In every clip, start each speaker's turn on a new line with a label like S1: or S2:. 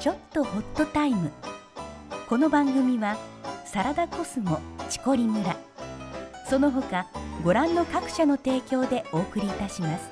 S1: ちょっとホットタイム。この番組はサラダコスモチコリ村、その他ご覧の各社の提供でお送りいたします。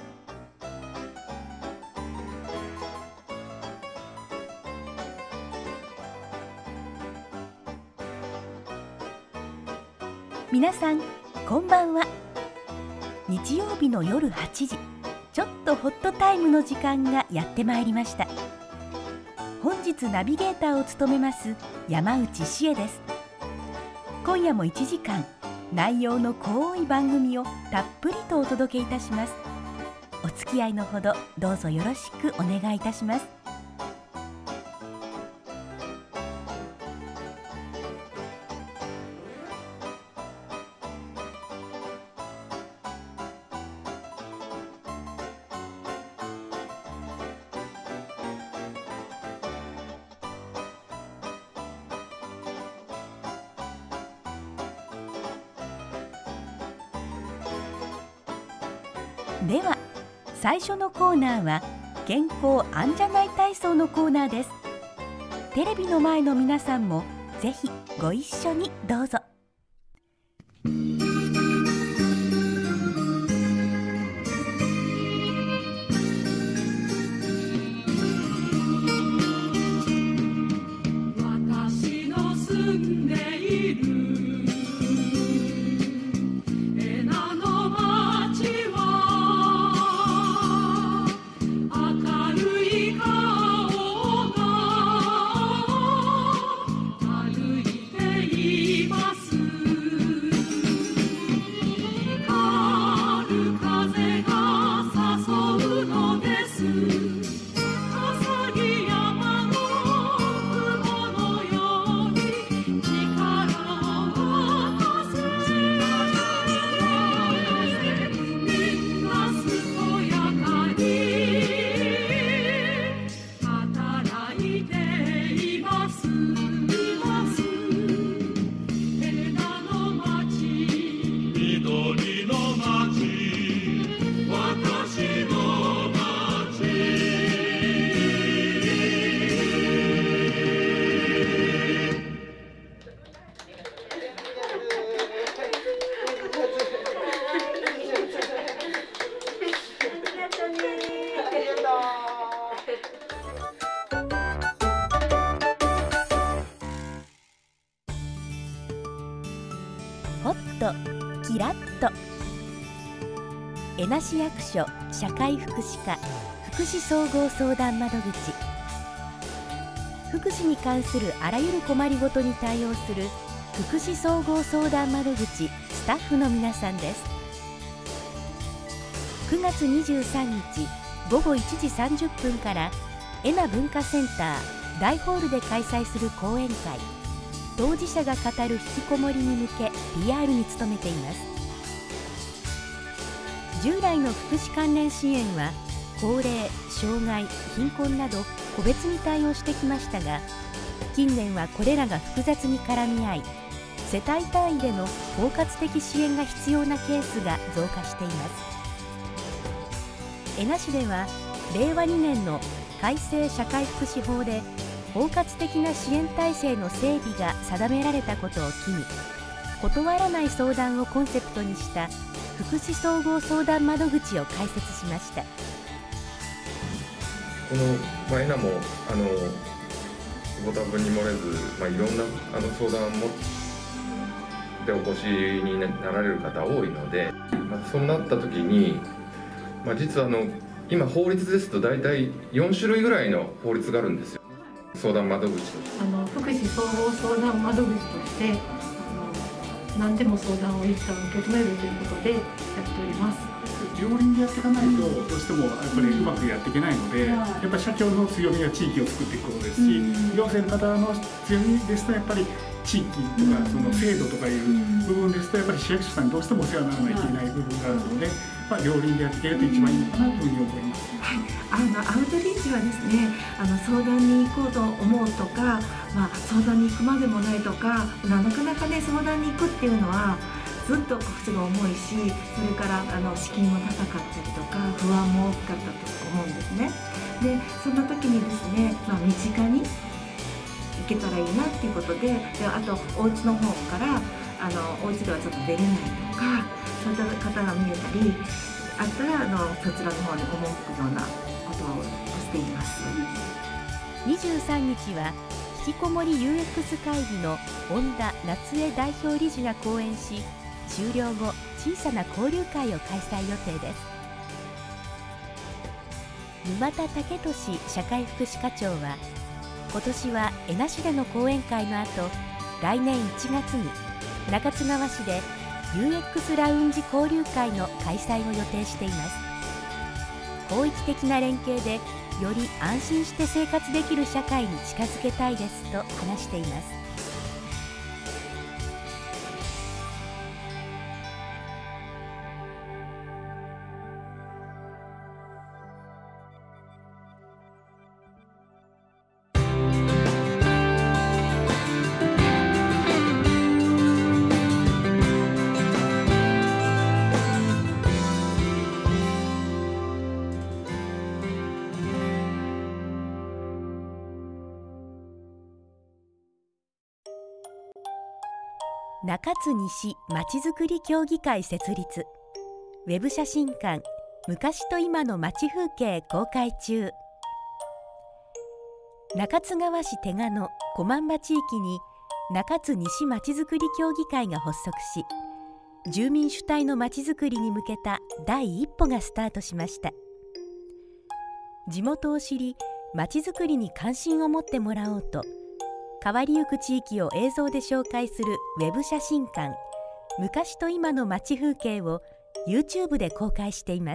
S1: 皆さんこんばんは。日曜日の夜8時、ちょっとホットタイムの時間がやってまいりました。本日ナビゲーターを務めます山内志恵です。今夜も1時間内容の濃い番組をたっぷりとお届けいたします。お付き合いのほどどうぞよろしくお願いいたします。では最初のコーナーは健康あんじゃない体操のコーナーです。テレビの前の皆さんもぜひご一緒にどうぞ。
S2: 私の住んでいる
S1: ホットキラッと江梨役所社会福祉課福祉総合相談窓口。福祉に関するあらゆる困りごとに対応する福祉総合相談窓口スタッフの皆さんです。9月23日午後1時30分から恵那文化センター大ホールで開催する講演会、当事者が語る引きこもりに向け PR に努めています。従来の福祉関連支援は高齢、障害、貧困など個別に対応してきましたが、近年はこれらが複雑に絡み合い、世帯単位での包括的支援が必要なケースが増加しています。恵那市では令和2年の改正社会福祉法で包括的な支援体制の整備が定められたことを機に、断らない相談をコンセプトにした福祉総合相談窓口を開設しました。
S3: この恵那もご多分に漏れず、いろんな相談を持ってお越しになられる方多いので、そうなった時に、実は今法律ですと大体4種類ぐらいの法律があるんですよ。相談窓口として
S2: 福祉総合相談窓口として何でも相談を一旦受け止めるということでやっております。
S4: 両輪でやっていかないとどうしてもやっぱりうまくやっていけないので、やっぱり社協の強みは地域を作っていくことですし、行政の方の強みですとやっぱり地域とかその制度とかいう部分ですとやっぱり市役所さんにどうしてもお世話にならないといけない部分があるので、両輪でやっていけると一番いいのかなというふうに思います。
S5: アウトリーチはですね、相談に行こうと思うとか、相談に行くまでもないとか、なかなかね相談に行くっていうのはずっとコストが重いし、それから資金も高かったりとか不安も大きかったと思うんですね。 でそんな時にですね、身近に行けたらいいなっていうことで、あとお家の方からお家ではちょっと出れないとか、そういった方が見えたりあったらそちらの方に赴くようなことをしています。
S1: 23日は引きこもり UX 会議の恩田夏江代表理事が講演し、終了後小さな交流会を開催予定です。沼田武俊社会福祉課長は、今年は江那市での講演会の後、来年1月に中津川市で UX ラウンジ交流会の開催を予定しています。広域的な連携でより安心して生活できる社会に近づけたいですと話しています。中津西まちづくり協議会設立、ウェブ写真館昔と今のまち風景公開中。中津川市手賀の小万場地域に中津西まちづくり協議会が発足し、住民主体のまちづくりに向けた第一歩がスタートしました。地元を知り、まちづくりに関心を持ってもらおうと、変わりゆく地域を映像で紹介するウェブ写真館昔と今の街風景を YouTube で公開しています。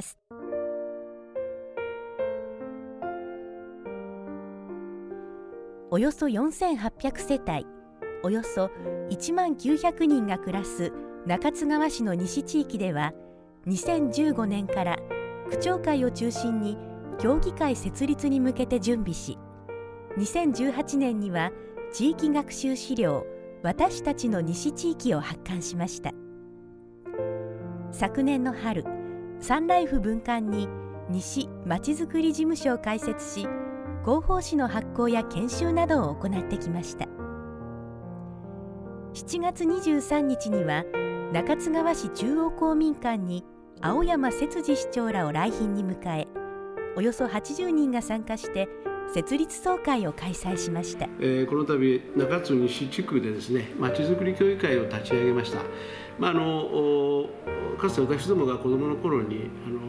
S1: およそ4800世帯、およそ1万900人が暮らす中津川市の西地域では、2015年から区長会を中心に協議会設立に向けて準備し、2018年には地域学習資料私たちの西地域を発刊しました。昨年の春、サンライフ分館に西まちづくり事務所を開設し、広報誌の発行や研修などを行ってきました。7月23日には中津川市中央公民館に青山節次市長らを来賓に迎え、およそ80人が参加して設立総会を開催しました。
S6: この度中津西地区でですね、まちづくり協議会を立ち上げました。かつて私どもが子どもの頃に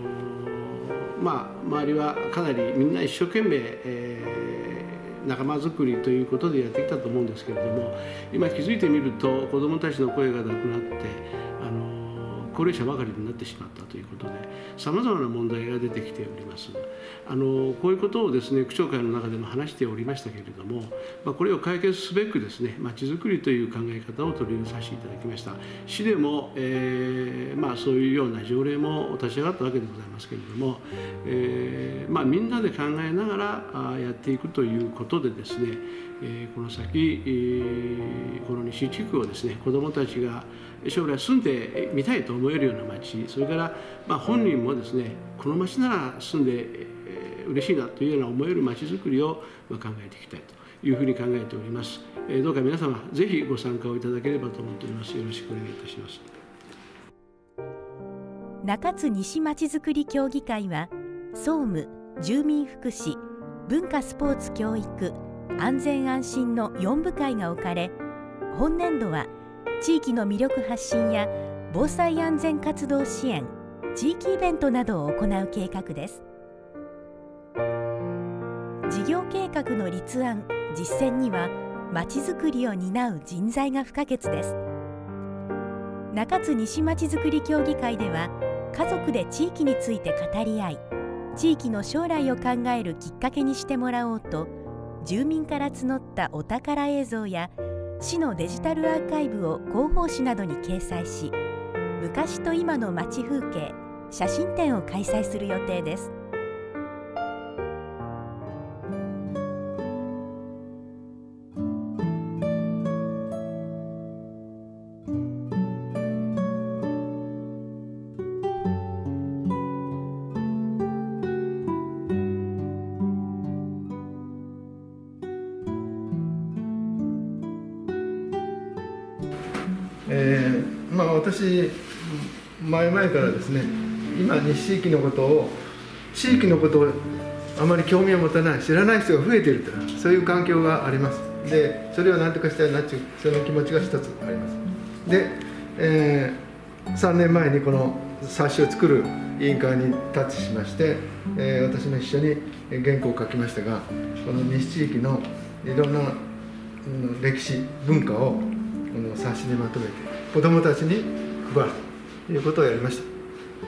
S6: 周りはかなりみんな一生懸命、仲間づくりということでやってきたと思うんですけれども、今気づいてみると子どもたちの声がなくなって高齢者ばかりになってしまったということで、さまざまな問題が出てきております。こういうことをですね、区長会の中でも話しておりましたけれども、これを解決すべくですね、まちづくりという考え方を取り入れさせていただきました。市でも、そういうような条例も立ち上がったわけでございますけれども、みんなで考えながらやっていくということでですね、この先、この西地区をですね、子どもたちが将来住んでみたいと思えるような町、それから本人もですね、この町なら住んで嬉しいなというような思える町づくりを考えていきたいというふうに考えております。どうか皆様ぜひご参加をいただければと思っております。よろしくお願いいたします。
S1: 中津西まちづくり協議会は、総務、住民福祉、文化スポーツ教育、安全安心の4部会が置かれ、本年度は地域の魅力発信や防災安全活動支援、地域イベントなどを行う計画です。事業計画の立案・実践には、まちづくりを担う人材が不可欠です。中津西まちづくり協議会では、家族で地域について語り合い、地域の将来を考えるきっかけにしてもらおうと、住民から募ったお宝映像や市のデジタルアーカイブを広報誌などに掲載し、昔と今の街風景写真展を開催する予定です。
S7: 私前々からですね、今西地域のことをあまり興味を持たない、知らない人が増えていると、そういう環境があります。でそれを何とかしたいなというその気持ちが一つあります。で、3年前にこの冊子を作る委員会にタッチしまして、私も一緒に原稿を書きましたが、この西地域のいろんな歴史文化をこの冊子にまとめて子どもたちに配るということをやりました。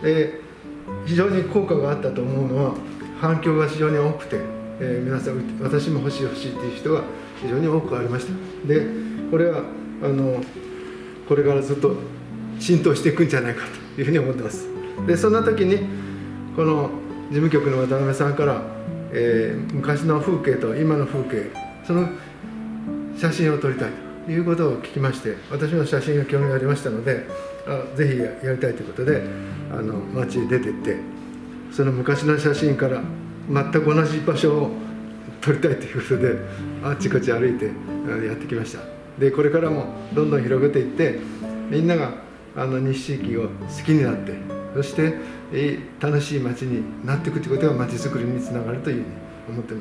S7: で非常に効果があったと思うのは、反響が非常に多くて、皆さん私も欲しいという人が非常に多くありました。でこれはこれからずっと浸透していくんじゃないかというふうに思ってます。でそんな時にこの事務局の渡辺さんから、昔の風景と今の風景、その写真を撮りたいということを聞きまして、私の写真が興味がありましたので、ぜひやりたいということで街に出て行って、その昔の写真から全く同じ場所を撮りたいということであっちこっち歩いてやってきました。でこれからもどんどん広げていって、みんなが西地域を好きになって、そして楽しい街になっていくということが街づくりにつながるというふうに思っています。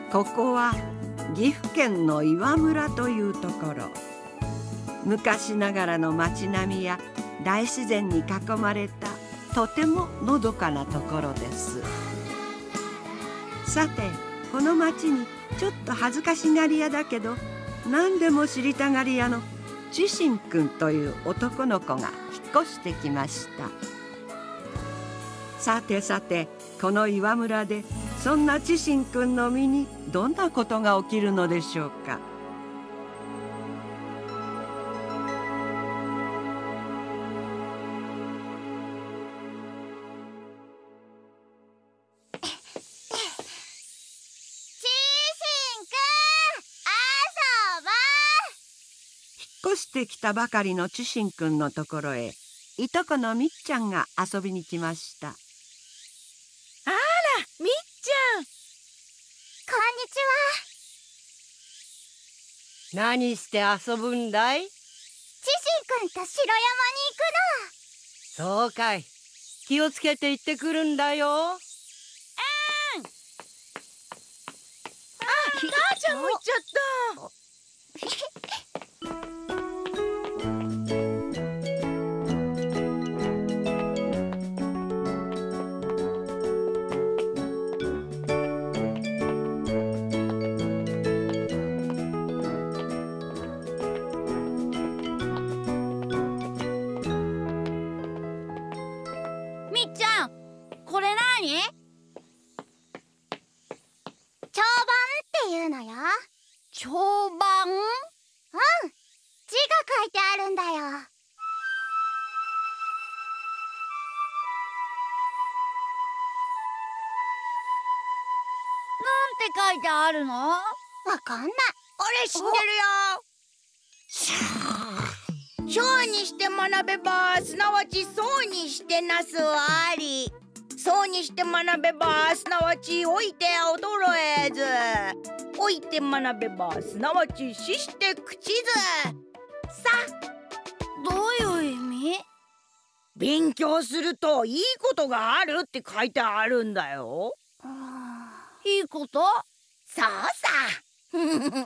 S8: ここは岐阜県の岩村というところ。昔ながらの町並みや大自然に囲まれたとてものどかなところです。さて、この町にちょっと恥ずかしがり屋だけど何でも知りたがり屋のちしんくんという男の子が引っ越してきました。さてさて、この岩村でそんなちしんくんの身にどんなことが起きるのでしょうか。引っ越してきたばかりのちしんくんのところへいとこのみっちゃんが遊びに来ました。
S9: あら、みっちゃん。こんにちは。何して遊ぶんだい？ちしんくんと城山に行くの。そうかい。気をつけて行ってくるんだよ。あ、母ちゃんも行っちゃった。
S10: みっちゃん、これなに？
S11: 帳板っていうのよ。
S10: 帳板？
S11: うん、字が書いてあるんだよ。
S10: なんて書いてあるの？
S11: わかんない。
S9: 俺知ってるよ。小にして学べばすなわちそうにしてなすはあり、そうにして学べばすなわち老いて衰えず、老いて学べばすなわち死して朽ちずさ。
S10: どういう意味？
S9: 勉強するといいことがあるって書いてあるんだよ。
S10: いいこと？
S9: そうさ。
S10: なんで？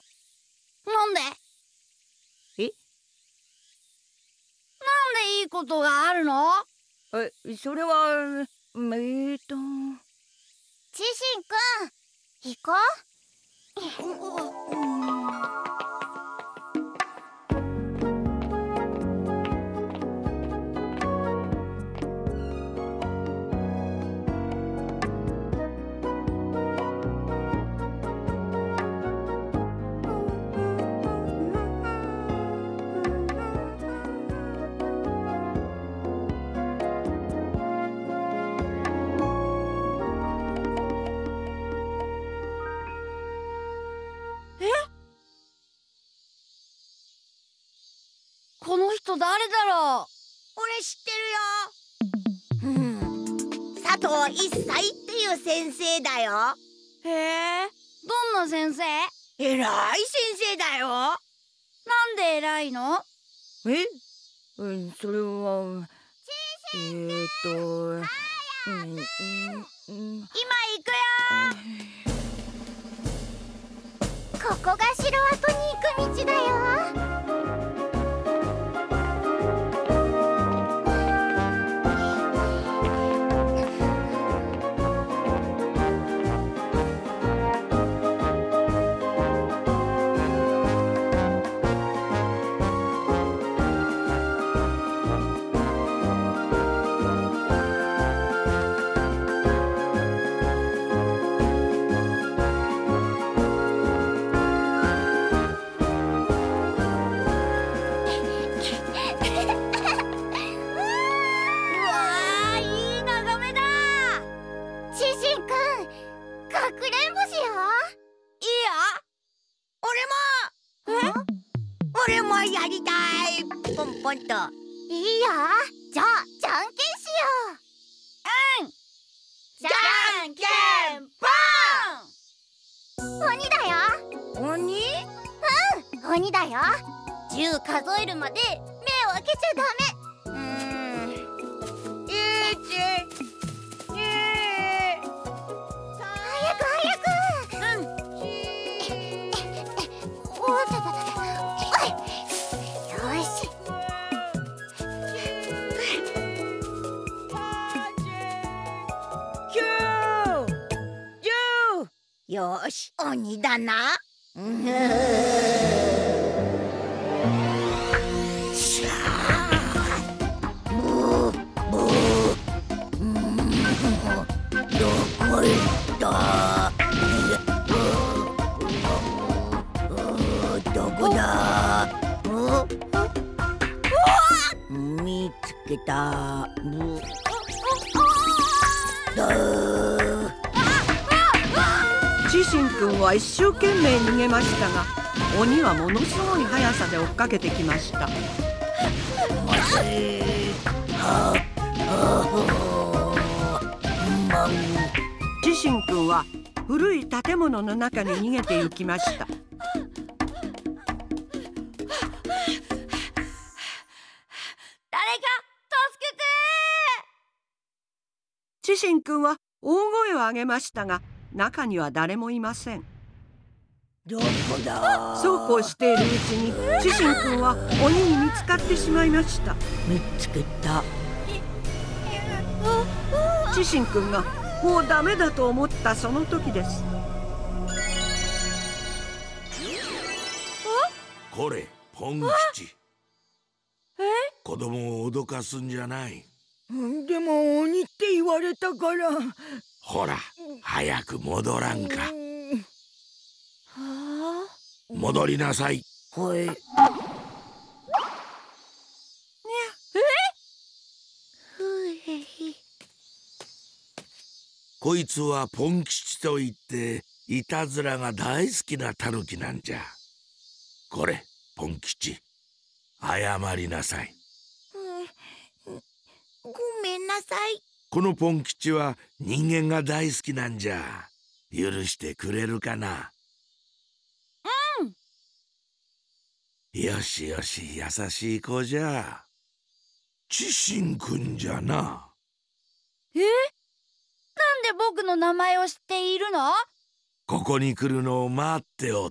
S10: なんでいいことがあるの？
S9: それは
S11: ちしんくん、行こう。
S10: この人誰だろう？
S9: 俺知ってるよ。佐藤一歳っていう先生だよ。
S10: へえ、どんな先生？
S9: 偉い先生だよ。
S10: なんで偉いの？
S9: それは
S11: 今行くよ。ここが城跡に行く道だよ。
S9: 俺もやりたい。ポンポンと。
S11: いいよ。じゃあじゃんけんしよ
S10: う。
S11: じゃんけんぽん。鬼だよ。
S9: 鬼？
S11: うん、鬼だよ。10数えるまで目を開けちゃダメ。早く早く。
S9: よし、鬼だな。しゃー。ブーブー。どこ行った？どこだ？見つけた。
S8: チシン君は一生懸命逃げましたが、鬼はものすごい速さで追っかけてきました。チシン君は古い建物の中に逃げて行きました。チシン君は大声を上げましたが、中には誰もいません。
S9: どこだ？
S8: そうこうしているうちにチシン君は鬼に見つかってしまいました。
S9: 見つけた。
S8: チシン君がもうダメだと思ったその時です。
S12: これポン吉。子供を脅かすんじゃない。
S9: でも鬼って言われたから。
S12: ほら、早く戻らんか。戻りなさい。
S9: はい。
S12: こいつはポン吉といっていたずらが大好きなタヌキなんじゃ。これポン吉、謝りなさい。
S9: ごめんなさい。
S12: このポン吉は人間が大好きなんじゃ。許してくれるかな。よしよし、優しい子じゃ。チシンくんじゃな。
S10: なんで僕の名前を知っているの？
S12: ここに来るのを待っておった。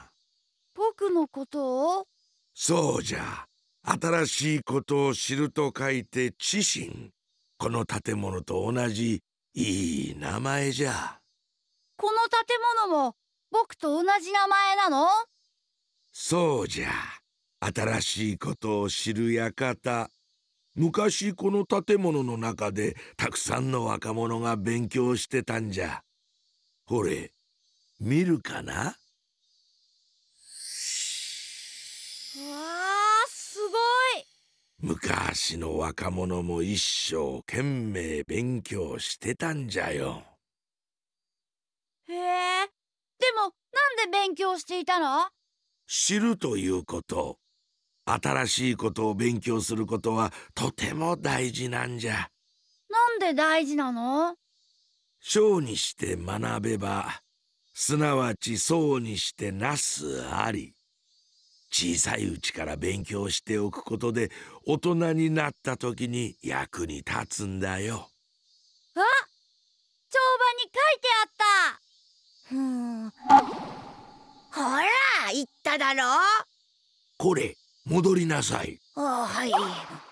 S10: 僕のことを？
S12: そうじゃ。新しいことを知ると書いて知心。この建物と同じいい名前じゃ。
S10: この建物も僕と同じ名前なの？
S12: そうじゃ。新しいことを知る館。昔この建物の中でたくさんの若者が勉強してたんじゃ。ほれ、見るかな？
S10: わあ、すごい！
S12: 昔の若者も一生懸命勉強してたんじゃよ。
S10: へえ、でもなんで勉強していたの？
S12: 知るということ、新しいことを勉強することはとても大事なんじゃ。
S10: なんで大事なの？
S12: 小にして学べば、すなわちそうにしてなすあり。小さいうちから勉強しておくことで大人になった時に役に立つんだよ。
S10: あ、帳場に書いてあった。
S9: ほら、言っただろ。
S12: これ、戻りなさい。
S9: はい。
S10: でも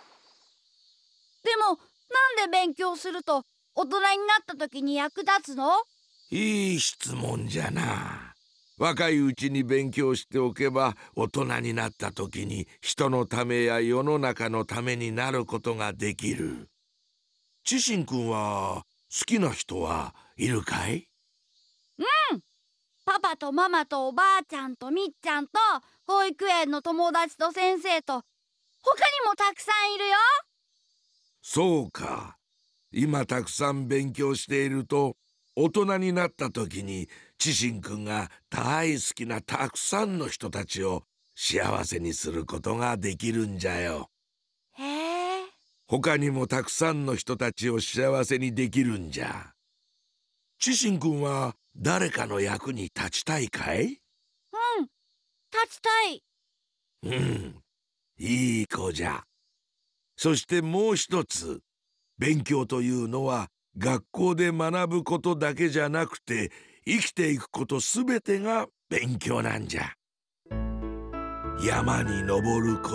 S10: なんで勉強すると大人になった時に役立つの？
S12: いい質問じゃな。若いうちに勉強しておけば大人になった時に人のためや世の中のためになることができる。チシンくんは好きな人はいるかい？
S10: うん、パパとママとおばあちゃんとみっちゃんと保育園の友達と先生と他にもたくさんいるよ。
S12: そうか。今たくさん勉強していると大人になった時にチシンくんが大好きなたくさんの人たちを幸せにすることができるんじゃよ。
S10: へえ。
S12: 他にもたくさんの人たちを幸せにできるんじゃ。チシンくんは誰かの役に立ちたいかい？
S10: うん、立ちたい。
S12: いい子じゃ。そしてもう一つ、勉強というのは学校で学ぶことだけじゃなくて生きていくことすべてが勉強なんじゃ。山に登ること、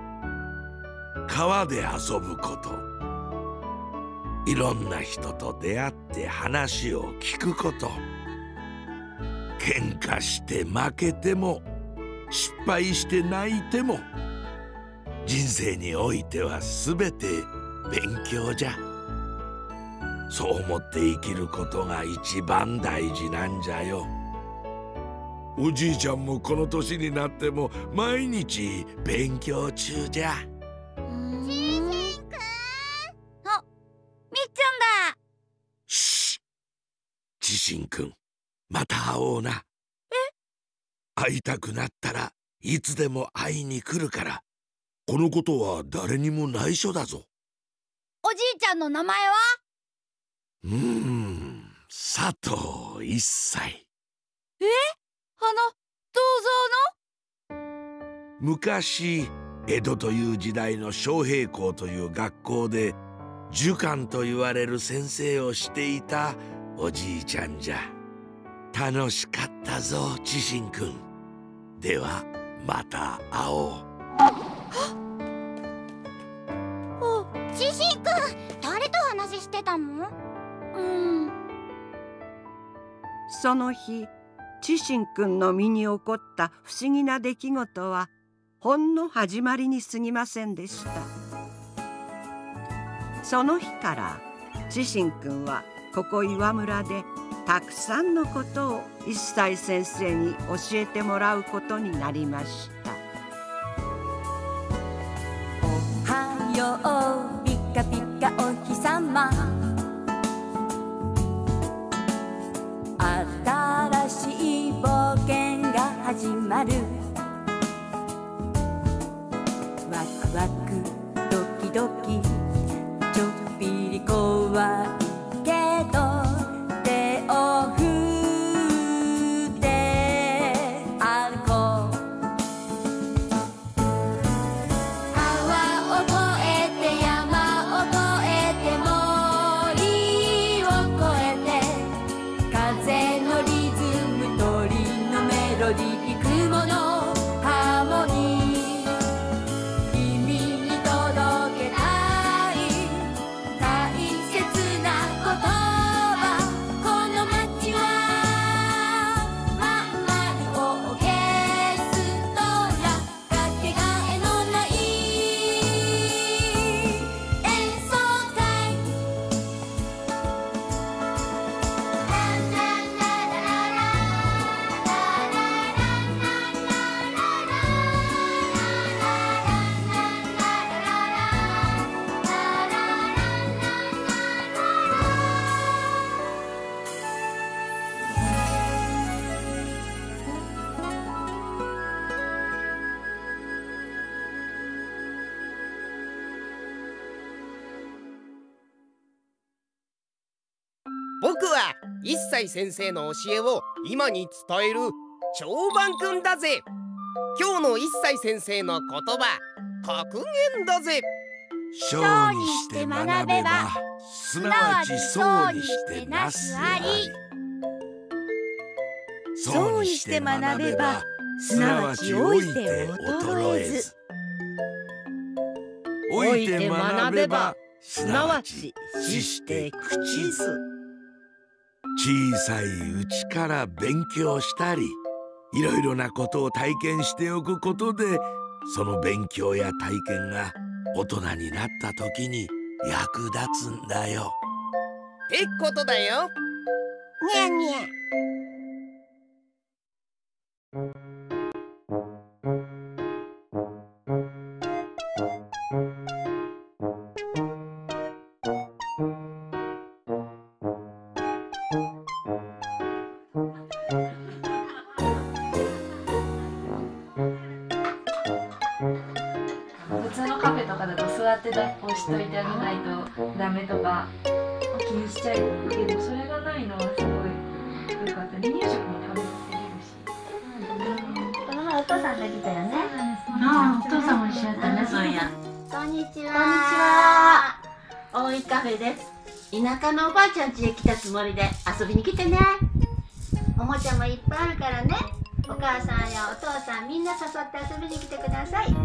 S12: 川で遊ぶこと、いろんな人と出会って話を聞くこと、 喧嘩して負けても失敗して泣いても人生においては全て勉強じゃ。そう思って生きることが一番大事なんじゃよ。おじいちゃんもこの年になっても毎日勉強中じゃ。
S11: ちしんくん。
S10: あ、みっちゃんだ。
S12: しっ、ちしんくん、また会おうな。会いたくなったらいつでも会いに来るから。このことは誰にも内緒だぞ。
S10: おじいちゃんの名前は？
S12: 佐藤一歳。
S10: 銅像
S12: の？昔江戸という時代の昌平校という学校で儒官と言われる先生をしていたおじいちゃんじゃ。楽しかったぞ、ちしんくん。ではまた会おう。
S11: ちしんくん、誰と話してたの？
S8: その日、ちしんくんの身に起こった不思議な出来事はほんの始まりに過ぎませんでした。その日からちしんくんはここ岩村でたくさんのことを一歳先生に教えてもらうことになりました。
S13: おはようピカピカお日さま、新しい冒険が始まる。ワクワクドキドキちょっぴり怖いけど手を振って歩こう。川を越えて山を越えて森を越えて、風のリズム鳥のメロディー雲のハーモニー、君に届けたい大切な言葉。この街はまんまるオーケストラ、かけがえのない演奏会。
S14: 僕は一歳先生の教えを今に伝える長番くんだぜ。今日の一歳先生の言葉、格言だぜ。
S12: 小にして学べば、すなわちそうにしてなすあり。そうにして学べば、すなわち老いて衰えず。老いて学べば、すなわち死して朽ちず。小さいうちから勉強したり、いろいろなことを体験しておくことで、その勉強や体験が大人になった時に役立つんだよ。
S14: ってことだよ。
S11: にゃにゃ。
S15: 普通のカフェとかだと座って抱っこしといてあげないとダメとか気にしちゃうけど、それがないのはすごい良かった。離乳食も食べさせれるし。
S11: この前お父さんが来たよね。
S15: ああ、お父さんも一緒やったね、そういや。
S11: こんにちは。
S16: こんにちは。大井カフェです。田舎のおばあちゃん家へ来たつもりで遊びに来てね。
S11: おもちゃもいっぱいあるからね。お母さんやお父さんみんな誘って遊びに来てください。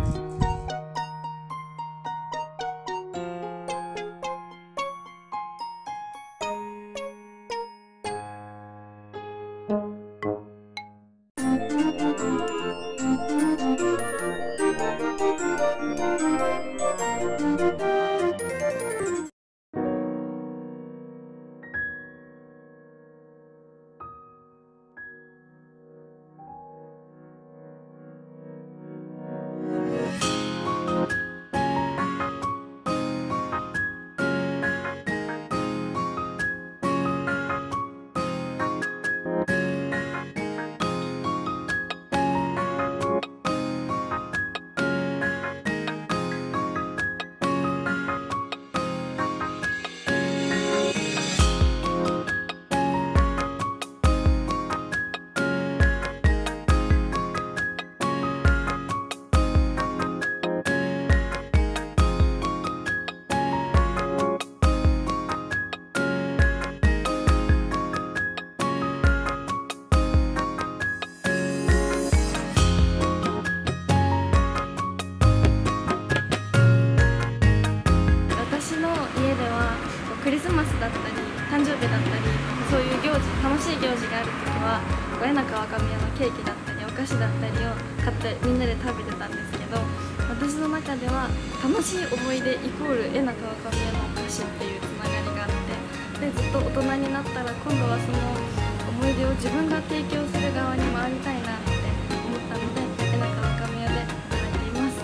S17: る時はえなかわかめ屋のケーキだったりお菓子だったりを買ってみんなで食べてたんですけど、私の中では楽しい思い出イコールえなかわかめ屋のお菓子っていうつながりがあって、でずっと大人になったら今度はその思い出を自分が提供する側に回りたいなって思ったので、えなかわかめ屋で働いています。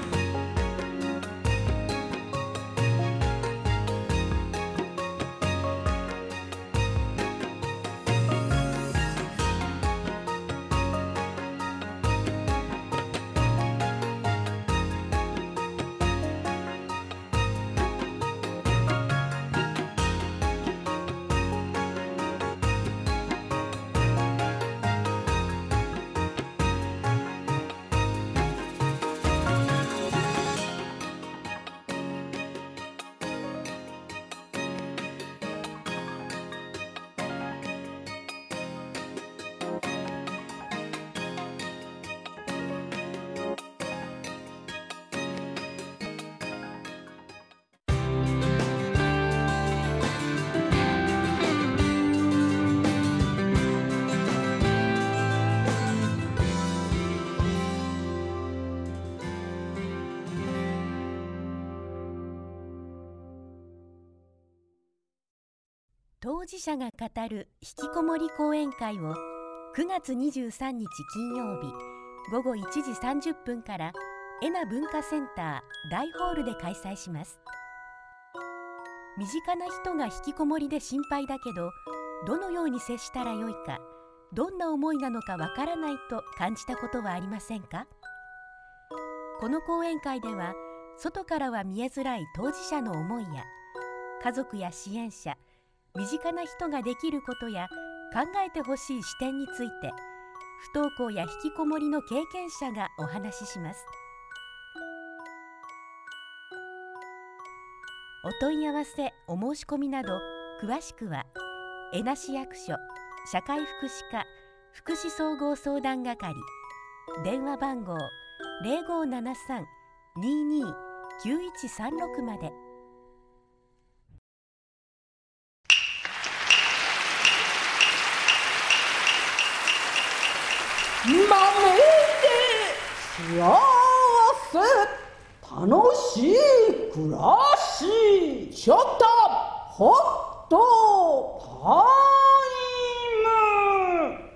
S1: 当事者が語るひきこもり講演会を9月23日金曜日午後1時30分からえな文化センター大ホールで開催します。身近な人がひきこもりで心配だけど、どのように接したらよいか、どんな思いなのかわからないと感じたことはありませんか？この講演会では、外からは見えづらい当事者の思いや、家族や支援者、身近な人ができることや考えてほしい視点について、不登校や引きこもりの経験者がお話しします。お問い合わせ、お申し込みなど詳しくは江那市役所社会福祉課福祉総合相談係、電話番号 0573-22-9136 まで。
S18: 豆で幸せ楽しい暮らしちょっとホットタイム。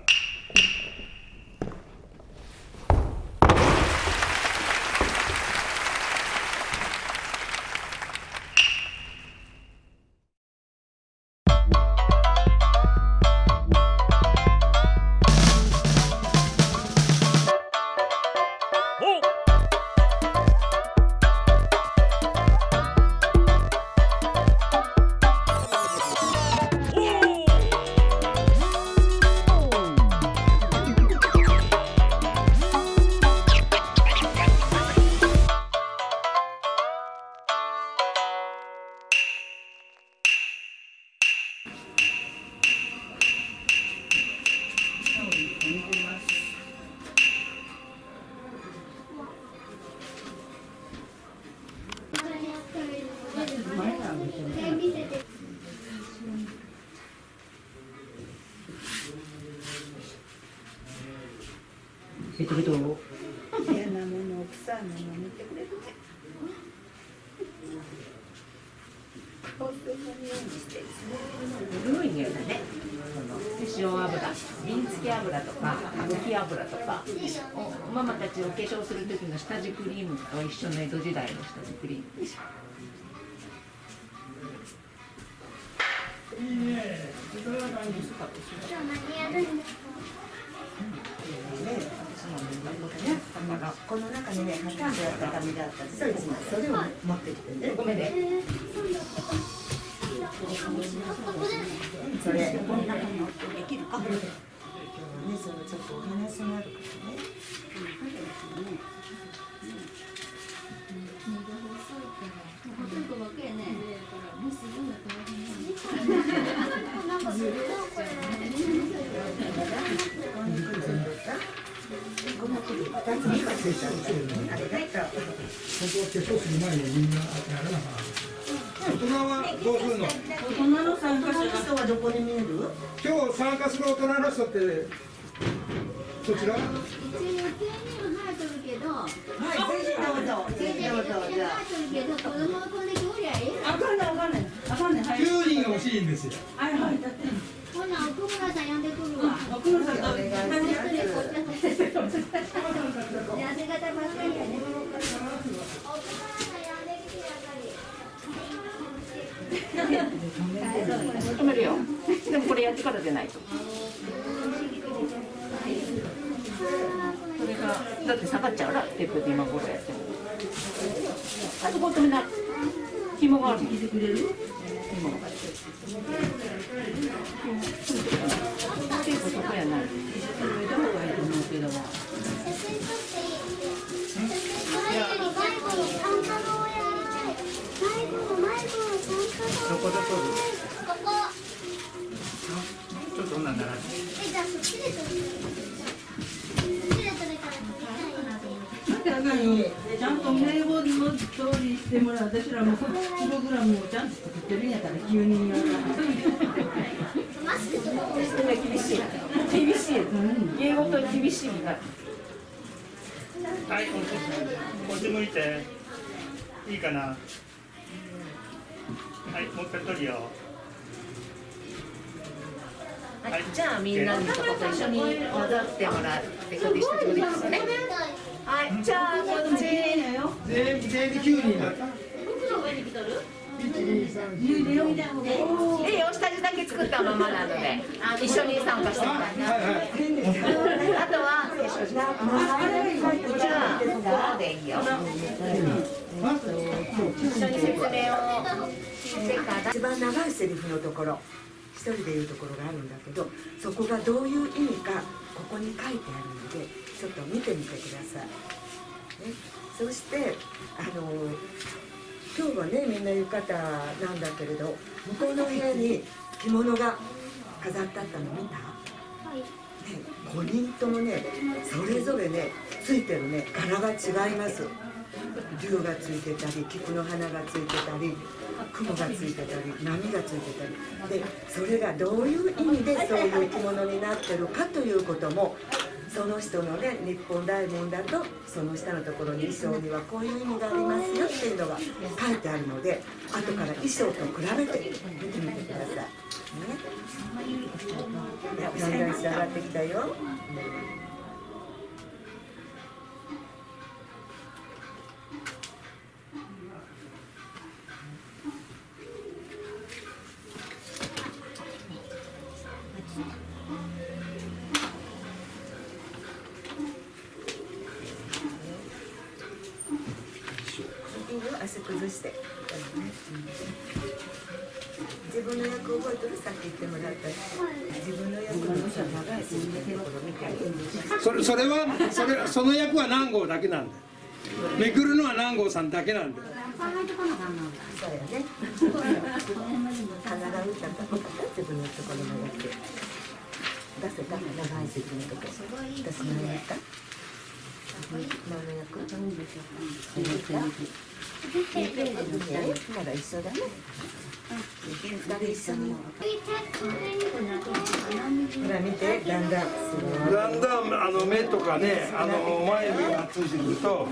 S19: 嫌なもの奥さんの見てくれるね。こんなようにしてすごい匂いだね。塩油、瓶付け油とか歌舞伎油とか、ママたちお化粧する時の下地クリームと一緒の江戸時代の下地クリームでしょ。いいね。それは何に使ってしまう。今日何やるんですか。だからこの中にね、挟んであった紙があったんです。それを持ってきてね。ごめんね。それこんなのできるか。ね、そのちょっとお話があるからね。
S20: 本当は化粧する前にみんなやらなかった。 大人はどうするの？
S16: 大人の参加者の人はどこに見える？
S20: 今日参加する大人の人ってそちら？
S11: 一応予定には入っとるけど。
S16: はい、ぜひどうぞ。ぜひどうぞ。じゃあ。
S11: 入っとるけど、子供はこんだけおりゃええ。
S16: あかんね、あかんね。あかんね。
S20: 9人欲しいんですよ。
S11: はいはい。ほな、奥村さん呼んでくるわ。
S16: 奥村さんとお願いします。
S11: 痩せ方ばっかりやね。
S19: 止めるよ。でもこれやってからでないと。それがだって下がっちゃうら、テープで今頃やっても。あそこ止めない。紐がある。紐が。テープそこやない。
S20: どこで撮る？
S11: ここ。
S20: ちょっと女にならない。
S11: じゃあそっちで撮る。そっちで撮れたら撮りたい。
S16: ちゃんと名簿の通りしてもらう。私らもプログラムをちゃんと作ってるんやから急に言わない。
S11: マスクとかも
S19: 厳しい。厳しい。英語と厳しいみたい。
S20: はい、こっち向いて。いいかな。はい、もう一回撮るよ。
S19: はい、じゃあみんなのとこと一緒に踊ってもらってこれ一緒に踊りますね。はい、じゃあこっち。
S20: 全員9人だった。
S19: いいよ、下地だけ作ったままなので一緒に参加してください。あとはじゃあここでいいよ。一緒に説明を聞いてから。
S21: 一番長いセリフのところ、一人で言うところがあるんだけど、そこがどういう意味かここに書いてあるのでちょっと見てみてください、ね、そして今日はねみんな浴衣なんだけれど、向こうの部屋に着物が飾ってあったの見た？はい、ね、5人ともねそれぞれねついてるね柄が違います。竜がついてたり、菊の花がついてたり、雲がついてたり、波がついてたりで、それがどういう意味でそういう着物になってるかということも、その人のね日本大門だとその下のところに衣装にはこういう意味がありますよっていうのが書いてあるので、後から衣装と比べて見てみてくださいね。だんだん仕上がってきたよ。足崩して、自分の役覚えてる？さっき言ってもらった自分の役のさ長いセリフのところ見て。
S20: その役は南郷だけなんだよ。めくるのは南郷さんだけなんだよ。
S21: そうやね。必ず歌ったことか自分のところの役出せた長いセリフのところ。私何やった？何の役？まだ一緒だね。二人一緒に。ほら見て、だんだん
S20: 目とかね、前にがついてくると。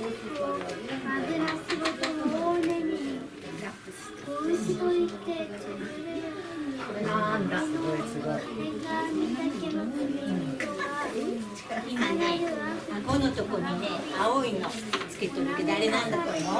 S19: なんだ。すごいすごい。
S16: 顎のとこにね、青いのつけとるけど、あれなんだと思う？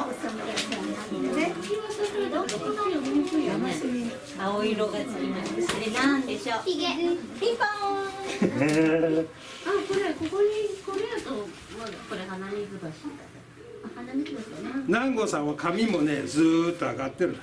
S16: 青色がつきます。それなんでしょう？ヒゲ。ピンポーン。これやと、これ鼻水橋。鼻水橋だな。
S20: 南郷さんは髪もね、ずーっと上がってる。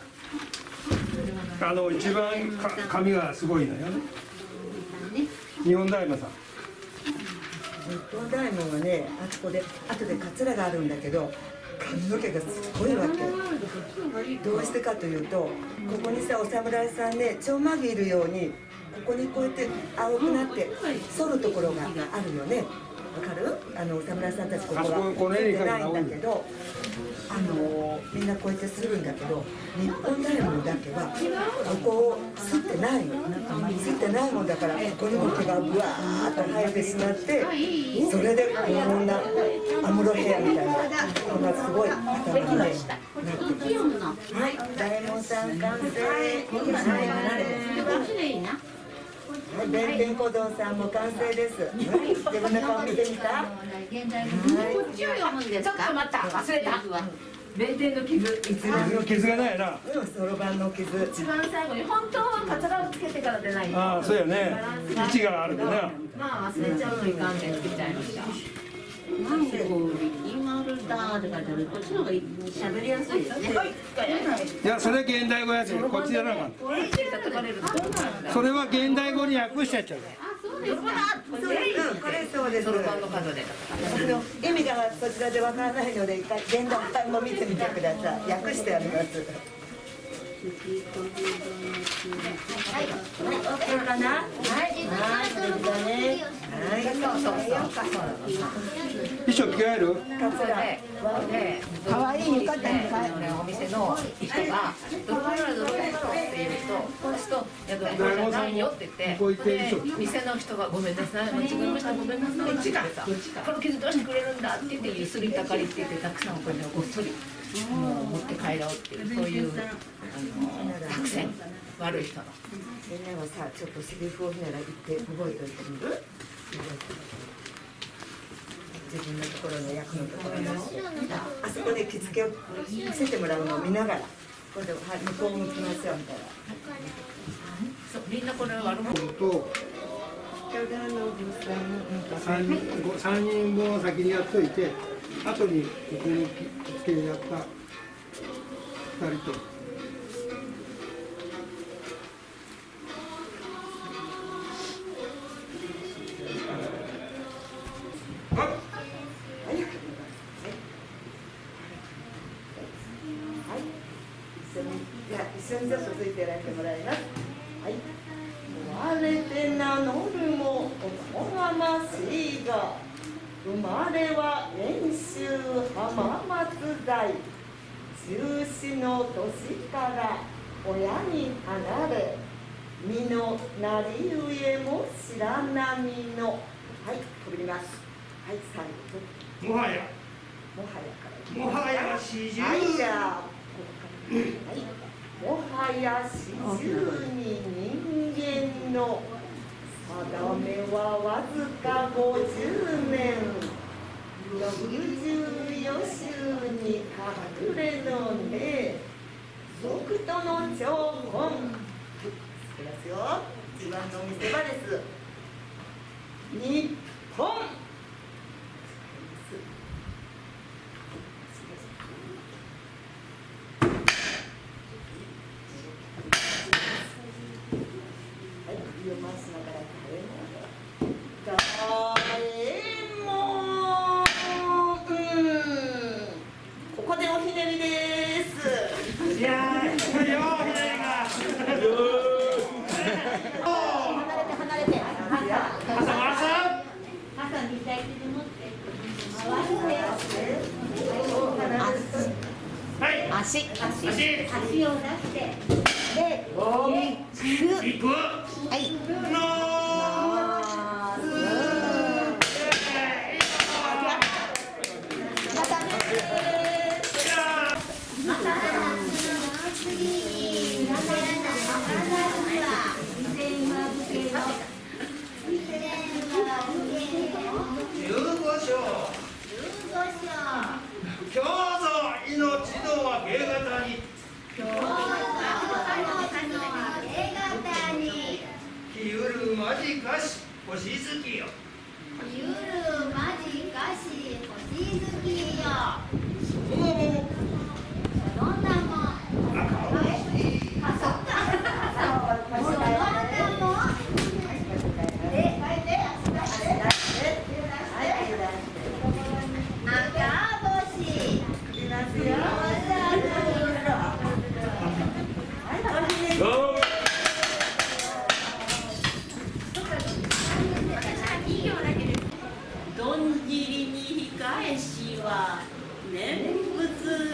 S20: 一番髪がすごいのよね。日本大魔さん。
S21: 日本大門はね、あそこで後でカツラがあるんだけど髪の毛がすごいわけ。どうしてかというと、ここにさお侍さんねちょんまげいるようにここにこうやって青くなって剃るところがあるよね。わかる？お侍さんたちここは剃ってないんだけど、 みんなこうやってするんだけど、日本ダイヤモンドだけはここをすってないの。すってないもんだから、ここにも毛がぶわーっと生えてしまって、それでこんなアムロヘアみたいな、こんなすごい頭になってます。はい、ダイヤモンドさん完成。はい、弁天小僧さんも完成です。自分の顔見てみた？
S16: こっちを読むんですか？ちょっと待った、忘れた。弁天の傷。
S20: 傷がないな。
S21: そろばんの傷。
S16: 一番最後に本当はカツラをつけてから出ないと。
S20: ああ、そうやね。位置があるんだな。
S16: まあ忘れちゃうのいかんでつけちゃいました。なんでこう今ルターとかでこっちの方が喋りやすいですね。
S20: いや、それ現代語やで、こっちじゃなかった。それは現代語に訳しちゃっちゃう。
S21: これそうです。意味がそちらでわからないので、一回現代も見てみてください。訳してあります。はい、OK かな。はい、できたね。はい、
S20: 衣装着替える？
S16: 可愛い浴衣にお店の人がドロドロって言うと、そうするとドロドロじゃないよって言って、店の人がごめんなさい、間違えました、ごめんなさいって言ってさ、この傷どうしてくれるんだって言ってゆすりたかりって言ってたくさんお金をごっそり持って帰ろうっていうそういう作戦、悪い人の。
S21: みんなはさ、ちょっとセリフをなら言って覚えておいてみる？自分のところの役のところのあそこで着付けを見せてもらうのを見ながら、これで向こう向きますよみたいな。
S16: そう、みんなこれ悪者
S7: と3人分を先にやっといて、後にここの着付けにやった2人と。
S21: 一緒にちょっとついてやってもらいます。はい。生まれて名乗るもおこがましいが、生まれは遠州浜松在。14の年から親に離れ、身のなりゆえも知らなみの。はい、飛びます。はい、最後。
S20: もはや。
S21: もはやから。
S20: もはや40。
S21: はい、じゃあ。はい。もはや40に人間の定めはわずか50年。64州に隠れのね、賊との張本。いきますよ。一番の見せ場です。日本。ここでおひねりです。
S20: いやー、これよ、ひねりが。
S11: 離れて。
S16: 傘みたいに持って。
S20: はい。
S16: 足を出して。で、
S20: 行く。
S16: はい。
S20: 今日ぞ命のは芸型に。きゆるまじかし星月よ。
S11: ゆるまじかし星月よ。
S20: その後
S11: その名も
S3: どんじりに控えしは念仏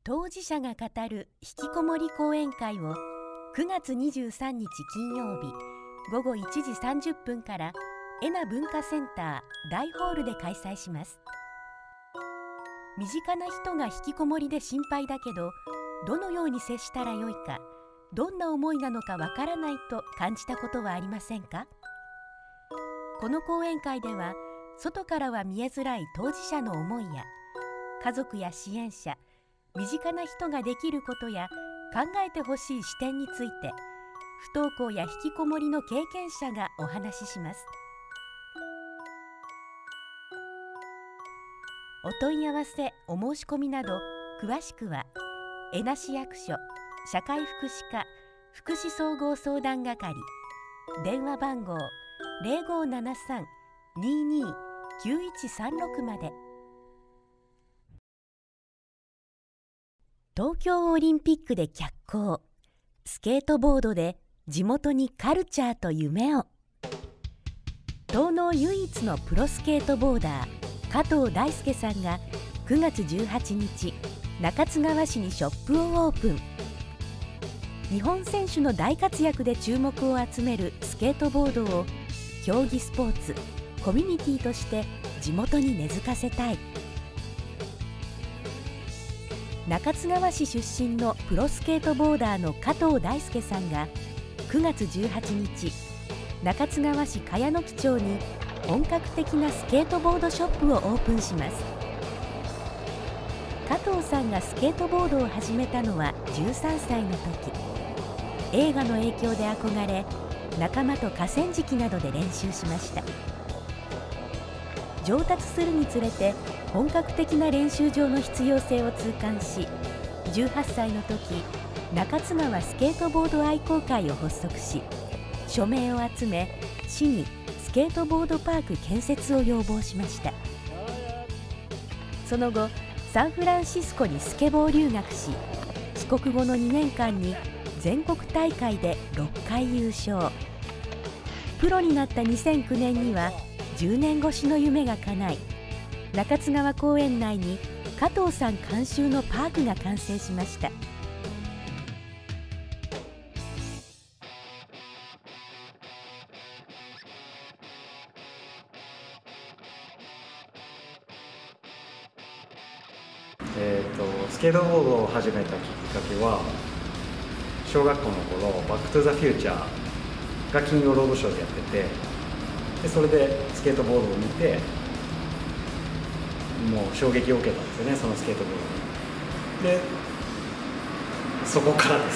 S1: 当事者が語る引きこもり講演会を9月23日金曜日午後1時30分から恵那文化センター大ホールで開催します。身近な人が引きこもりで心配だけど、どのように接したらよいか、どんな思いなのかわからないと感じたことはありませんか？この講演会では、外からは見えづらい当事者の思いや、家族や支援者、身近な人ができることや考えてほしい視点について、不登校や引きこもりの経験者がお話しします。お問い合わせ、お申し込みなど詳しくは恵那市役所社会福祉課福祉総合相談係、電話番号 0573-22-9136 まで。東京オリンピックで脚光、スケートボードで地元にカルチャーと夢を。東農唯一のプロスケートボーダー加藤大輔さんが9月18日中津川市にショップをオープン。日本選手の大活躍で注目を集めるスケートボードを競技スポーツ、コミュニティとして地元に根付かせたい。中津川市出身のプロスケートボーダーの加藤大輔さんが9月18日中津川市茅野木町に本格的なスケートボードショップをオープンします。加藤さんがスケートボードを始めたのは13歳の時、映画の影響で憧れ、仲間と河川敷などで練習しました。上達するにつれて本格的な練習場の必要性を痛感し、18歳の時中津川スケートボード愛好会を発足し、署名を集め市にスケートボードパーク建設を要望しました。その後サンフランシスコにスケボー留学し、帰国後の2年間に全国大会で6回優勝。プロになった2009年には10年越しの夢が叶い、中津川公園内に加藤さん監修のパークが完成しました。
S3: スケートボードを始めたきっかけは、小学校の頃バックトゥザフューチャーが金曜ロードショーでやってて、でそれでスケートボードを見てもう衝撃を受けたんですよね、そのスケートボードに。でそこからです。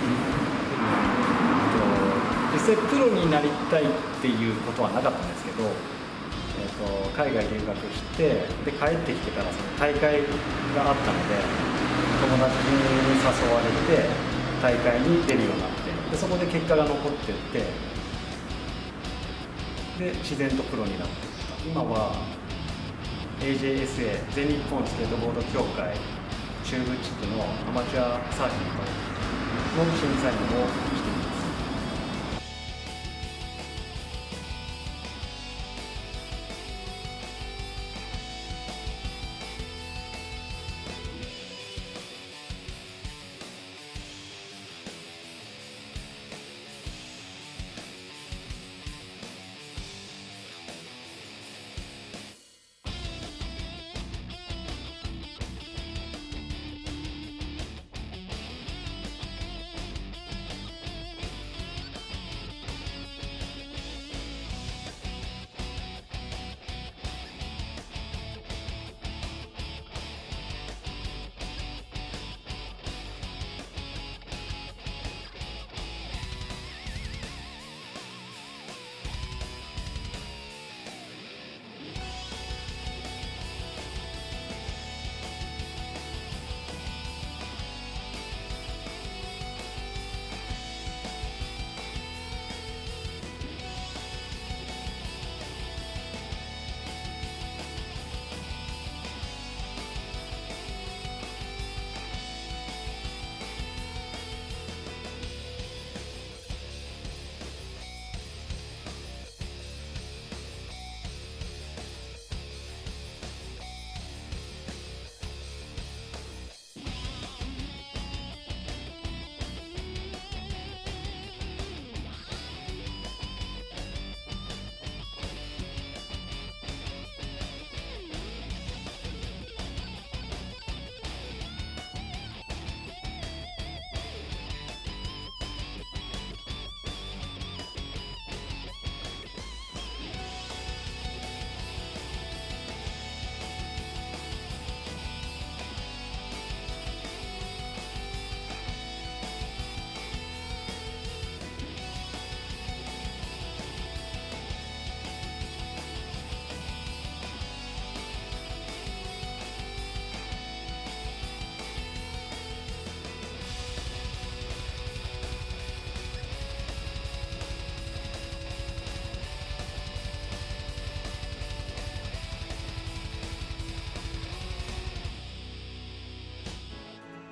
S3: 実際プロになりたいっていうことはなかったんですけど、海外留学してで帰ってきてからその大会があったので、友達に誘われて大会に出るようになって、でそこで結果が残っていって、で自然とプロになっていった。今は AJSA 全日本スケートボード協会中部地区のアマチュアサーキットの審査員をしています。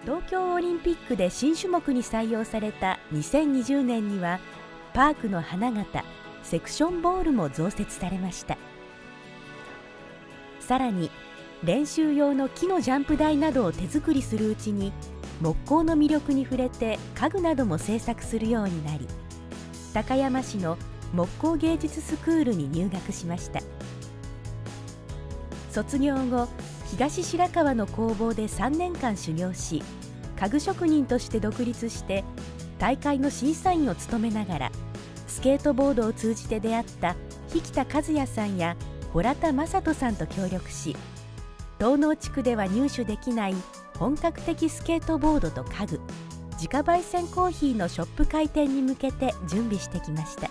S1: 東京オリンピックで新種目に採用された2020年にはパークの花形セクションボールも増設されました。さらに練習用の木のジャンプ台などを手作りするうちに木工の魅力に触れて家具なども製作するようになり、高山市の木工芸術スクールに入学しました。卒業後、東白川の工房で3年間修行し、家具職人として独立して大会の審査員を務めながら、スケートボードを通じて出会った引田和也さんや洞田正人さんと協力し、東濃地区では入手できない本格的スケートボードと家具、自家焙煎コーヒーのショップ開店に向けて準備してきました。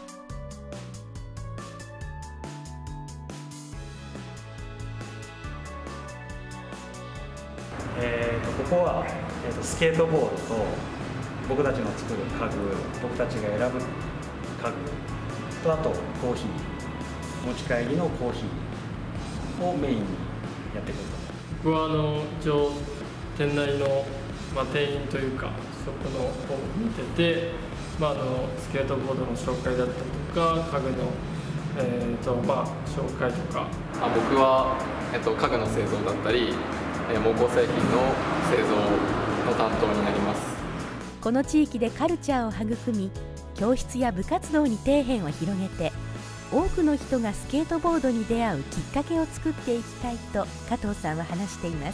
S3: ここは、スケートボードと僕たちの作る家具、僕たちが選ぶ家具と、あとコーヒー、持ち帰りのコーヒーをメインにやってくると。
S2: 僕は一応店内の、店員というかショップの方を見てて、スケートボードの紹介だったりとか家具の、紹介とか、
S22: 僕は、家具の製造だったり木工製品の製造の担当になります。
S1: この地域でカルチャーを育み、教室や部活動に底辺を広げて、多くの人がスケートボードに出会うきっかけを作っていきたいと加藤さんは話しています。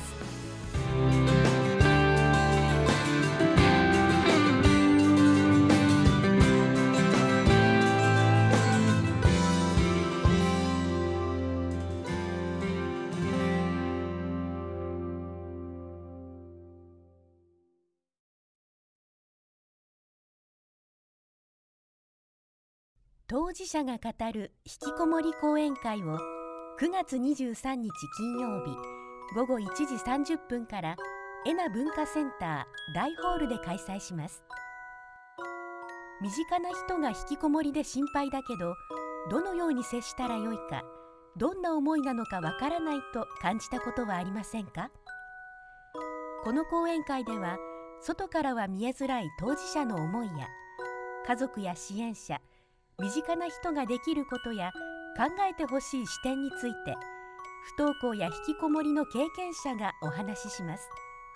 S1: 当事者が語る引きこもり講演会を9月23日金曜日午後1時30分から恵那文化センター大ホールで開催します。身近な人が引きこもりで心配だけど、どのように接したらよいか、どんな思いなのかわからないと感じたことはありませんか？この講演会では、外からは見えづらい当事者の思いや、家族や支援者、身近な人ができることや考えてほしい視点について、不登校や引きこもりの経験者がお話しします。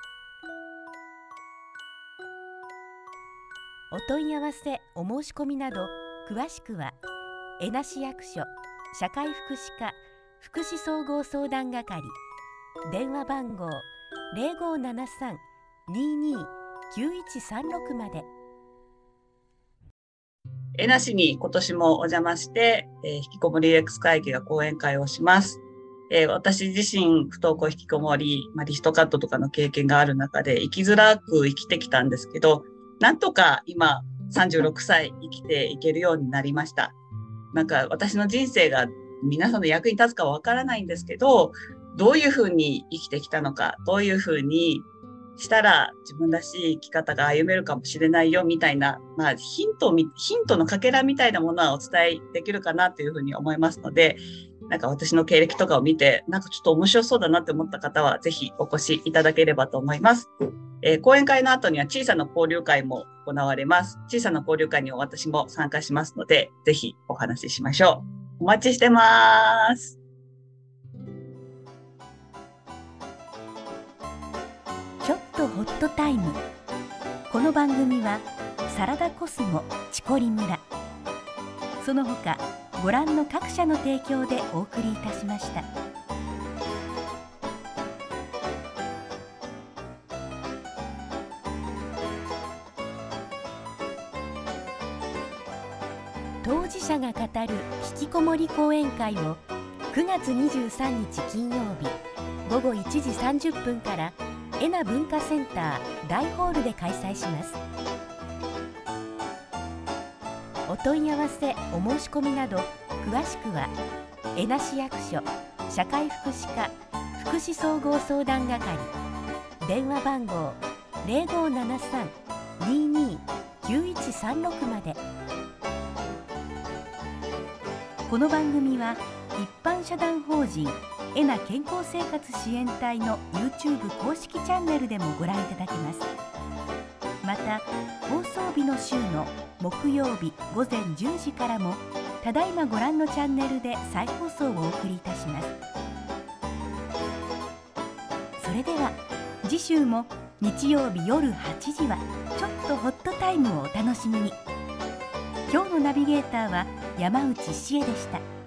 S1: お問い合わせ、お申し込みなど詳しくは恵那市役所社会福祉課福祉総合相談係、電話番号 0573-22-9136 まで。
S23: 恵那市に今年もお邪魔して、引きこもり X 会議が講演会をします。私自身不登校引きこもり、リストカットとかの経験がある中で生きづらく生きてきたんですけど、なんとか今36歳生きていけるようになりました。なんか私の人生が皆さんの役に立つかはわからないんですけど、どういうふうに生きてきたのか、どういうふうにしたら自分らしい生き方が歩めるかもしれないよみたいな、ヒントのかけらみたいなものはお伝えできるかなというふうに思いますので、なんか私の経歴とかを見て、なんかちょっと面白そうだなって思った方はぜひお越しいただければと思います。講演会の後には小さな交流会も行われます。小さな交流会に私も参加しますので、ぜひお話ししましょう。お待ちしてます。
S1: ちょっとホットタイム。この番組はサラダコスモチコリ村、その他ご覧の各社の提供でお送りいたしました。当事者が語る引きこもり講演会を9月23日金曜日午後1時30分から恵那文化センター大ホールで開催します。お問い合わせ、お申し込みなど詳しくは恵那市役所社会福祉課福祉総合相談係、電話番号 0573-22-9136 まで。この番組は一般社団法人エナ健康生活支援隊の YouTube 公式チャンネルでもご覧いただけます。また放送日の週の木曜日午前10時からもただいまご覧のチャンネルで再放送をお送りいたします。それでは次週も日曜日夜8時はちょっとホットタイムをお楽しみに。今日のナビゲーターは山内志恵でした。